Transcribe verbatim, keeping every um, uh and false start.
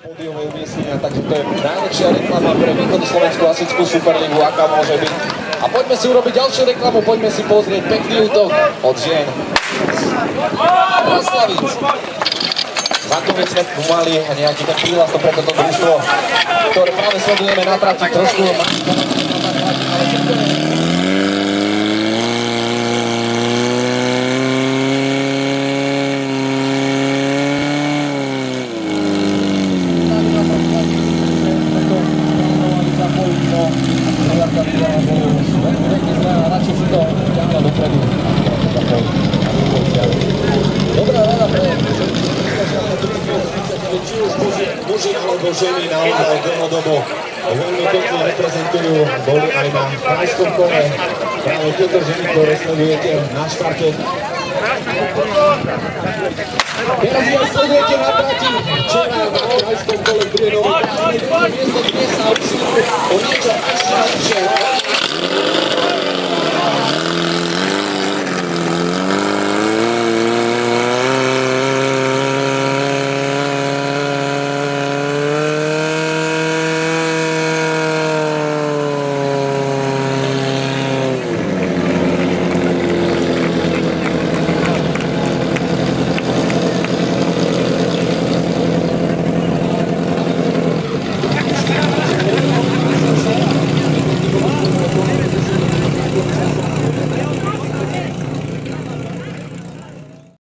pódiové umiestnenia, takže to je najlepšia reklama pre východnú slovenskú asickú superligu, aká môže byť. A poďme si urobiť ďalšiu reklamu, poďme si pozrieť pekný útok od žien. Raslavíc. Za tú vec sme tu mali nejaký ten prílastok pre toto družstvo, ktoré práve sledujeme na trati trošku. Radšej si to ťahla dopredu. Dobrá rada pre či už muži alebo ženy naozaj dlhodobo veľmi pekne reprezentujú, boli aj na krajskom kole. Práve tieto ženy, ktoré sledujete na štarte. Teraz ja sledujete na trati včera na krajskom kole Brienový. Dnes sa ušli o niečo ešte lepšie.